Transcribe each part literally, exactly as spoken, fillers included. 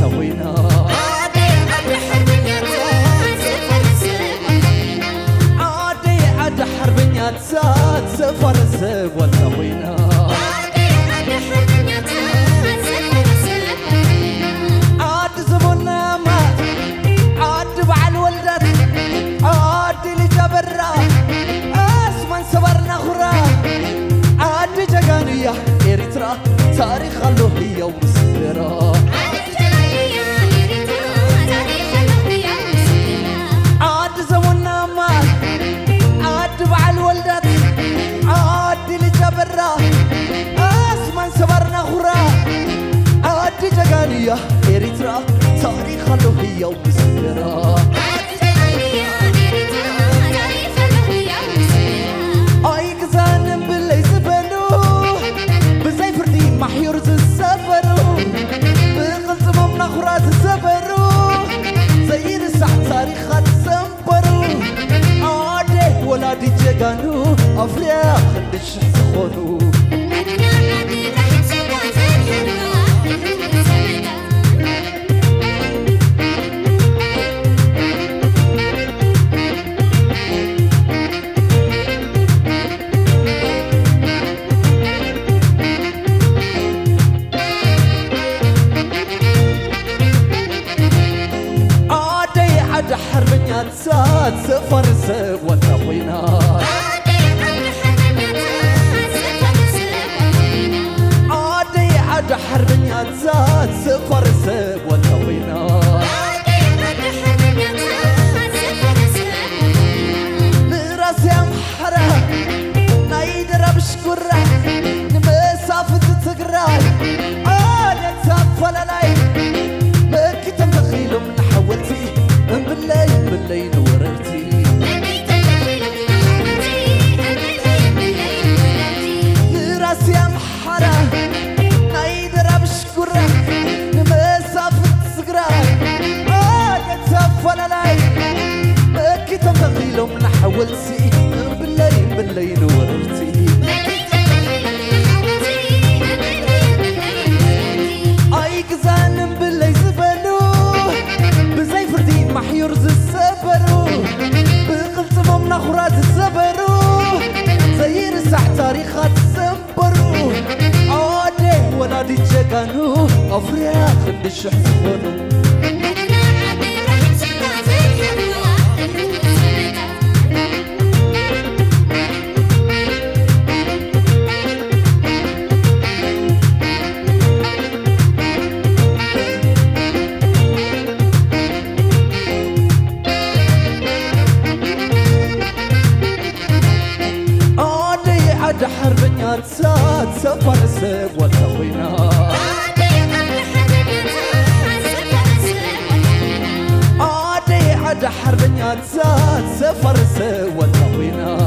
والتوينا عادي عاد حربنيات سفر السب والتوينا عادي عاد حربنيات سفر السب والتوينا عادي عاد حربنيات سفر السب والتوينا عاد زمنا مات عاد بعل ولدت عاد اللي جبرا اسمن صبرنا خرا عاد جاغانيا إريترا تاريخ له هي ومسيرة عاد جاغانيا إريترا تاريخ له هي ومسيرة عاد زمنا مات عاد بعل ولدت عاد اللي جبرا اسمن صبرنا خرا عاد جاغانيا إريترا تاريخ له هي ومسيرة عاد جاغانيا إريترا تاريخ له هي ومسيرة أي كزان باللي زبلو بزي فردين محيور السفرو بغلط ممنا خرات السفرو زي رسح تاريخات سنبرو عادي ولادي جيغانو أفريا خدش سخونو أنا عادي راح تشجع زرحنا السبدا عادي عاد حربنيات سات سفر السب والتوينا عادي عاد حربنيات سفر السب والتوينا عادي عاد حربنيات سات سفر السب والتوينا عادي عاد حربنيات سفر السب والتوينا لراسي أمحرة نايدر بشكرة نمسافة تقراي عادة تفل علي مكي تمتخيل من حولتي بالليل بالليل وررتي مكي تمتخيل من حولتي بالليل بالليل وررتي لراسي أمحرة نايدر بشكرة نمسافة تقراي عادة تفل علي مكي تمتخيل من حولتي بالليل بالليل وررتي أي كزان باللي زبلو بزي فردين محيور السبرو بقلت ممنا خرات السبرو زي رسح تاريخات سنبرو عادي ولادي جاغانو أفريا خدش حسبونو عادي عاد حربنيات سات سفر السب والتوينا عادي عاد حربنيات سات سفر السب والتوينا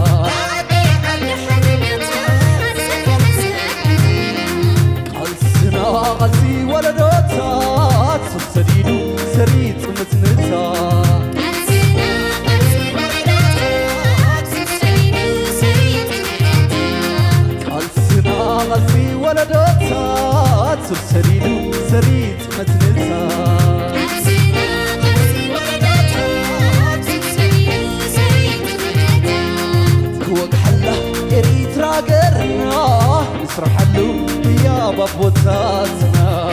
قلسنا غزي ولدوتات سديدو سريت متنتا غزي ولدوتات سرسريدو سريت متنتا كوك حلا إريت راقرنا نسرحلو يا بابوتاتنا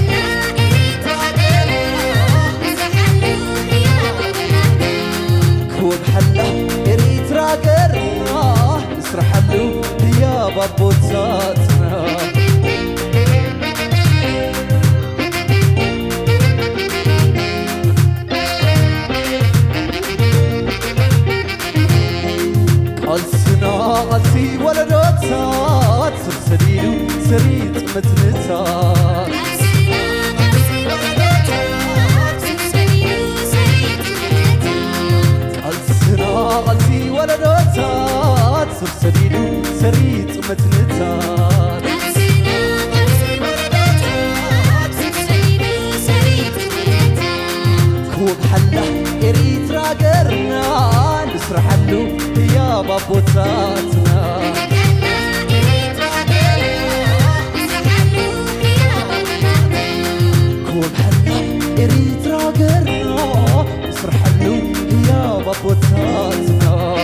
كوك حلا إريت راقرنا نسرحلو يا بابوتاتنا قلسنا غسي ولدوتات سرسريدو سريت متنتات قلسنا غسي ولدوتات سرسريدو سريت متنتات كوب حلا إريت راقرنا نسرحلو يا بابوتاتنا كوب حلا إريترا قرنا مسرح له يا بطوتاتنا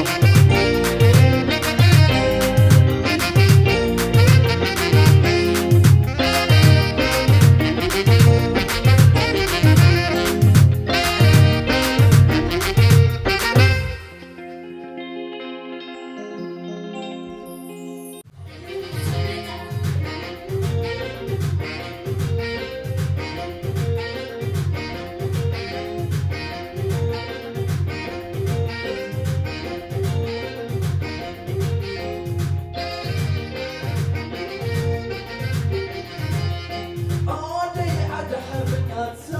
outside.